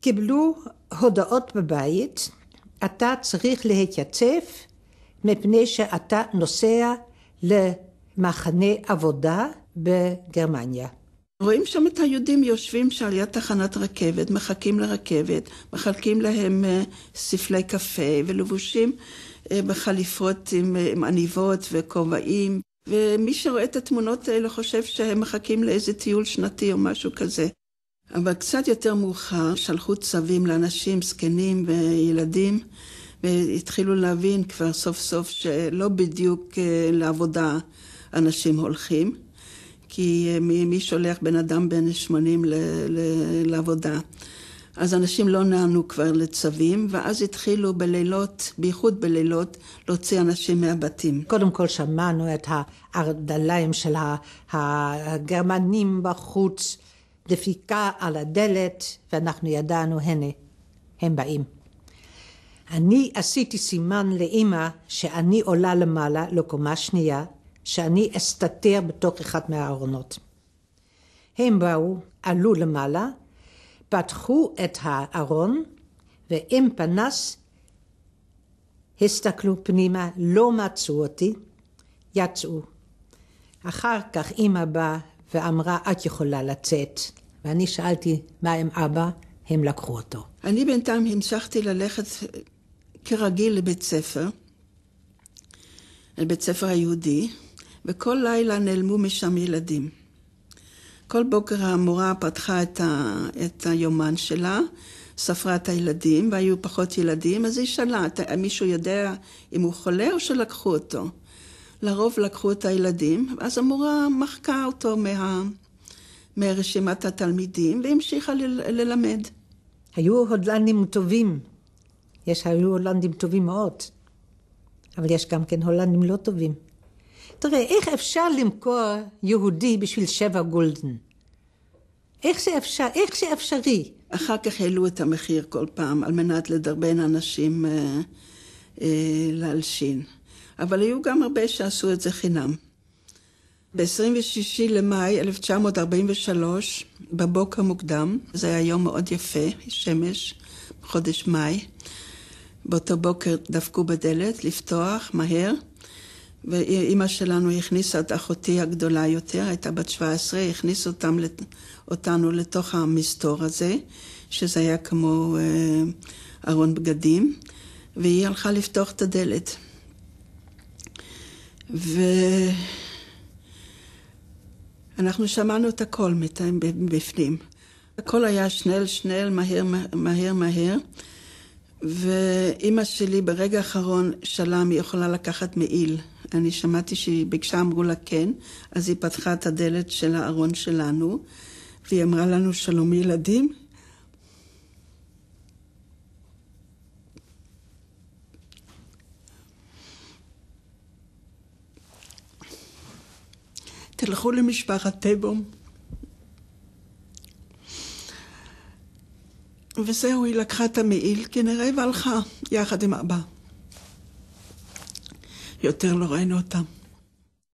קיבלו הודעות בבית, אתה צריך להתייצב מפני שאתה נוסע למחנה עבודה בגרמניה. רואים שם את היהודים יושבים שעל יד תחנת רכבת, מחכים לרכבת, מחלקים להם ספלי קפה ולבושים בחליפות עם עניבות וכובעים. ומי שרואה את התמונות האלה חושב שהם מחכים לאיזה טיול שנתי או משהו כזה. אבל קצת יותר מאוחר שלחו צווים לאנשים זקנים וילדים, והתחילו להבין כבר סוף סוף שלא בדיוק לעבודה אנשים הולכים, כי מי שולח בן אדם בן 80 לעבודה. אז אנשים לא נענו כבר לצווים, ואז התחילו בלילות, בייחוד בלילות, להוציא אנשים מהבתים. קודם כל שמענו את הארדליים של הגרמנים בחוץ, דפיקה על הדלת, ואנחנו ידענו, הנה, הם באים. אני עשיתי סימן לאמא שאני עולה למעלה, לקומה שנייה, שאני אסתתר בתוך אחד מהארונות. הם באו, עלו למעלה, פתחו את הארון, ועם פנס הסתכלו פנימה, לא מצאו אותי, יצאו. אחר כך אמא באה ואמרה, את יכולה לצאת. ואני שאלתי, מה עם אבא? הם לקחו אותו. אני בינתיים המשכתי ללכת כרגיל לבית ספר, לבית ספר היהודי, וכל לילה נעלמו משם ילדים. כל בוקר המורה פתחה את היומן שלה, ספרה את הילדים, והיו פחות ילדים, אז היא שאלה, מישהו יודע אם הוא חולה או שלקחו אותו? לרוב לקחו את הילדים, אז המורה מחקה אותו מרשימת התלמידים, והמשיכה ללמד. היו הולנדים טובים, היו הולנדים טובים מאוד, אבל יש גם כן הולנדים לא טובים. תראה, איך אפשר למכור יהודי בשביל 7 גולדן? איך זה אפשרי? אחר כך העלו את המחיר כל פעם, על מנת לדרבן אנשים להלשין. אבל היו גם הרבה שעשו את זה חינם. ב-26 למאי 1943, בבוקר מוקדם, זה היה יום מאוד יפה, שמש, בחודש מאי. באותו בוקר דפקו בדלת, לפתוח מהר, ואמא שלנו הכניסה את אחותי הגדולה יותר, הייתה בת 17, הכניסה אותנו לתוך המסתור הזה, שזה היה כמו ארון בגדים, והיא הלכה לפתוח את הדלת. ואנחנו שמענו את הכל בפנים. הכל היה שנל, מהר, ואמא שלי ברגע האחרון שאלה מי יכולה לקחת מעיל. אני שמעתי שהיא ביקשה, אמרו לה כן, אז היא פתחה את הדלת של הארון שלנו, והיא אמרה לנו שלום ילדים. תלכו למשפחת טבום. וזהו, היא לקחה את המעיל כנראה והלכה יחד עם אבא. יותר לא ראינו אותם.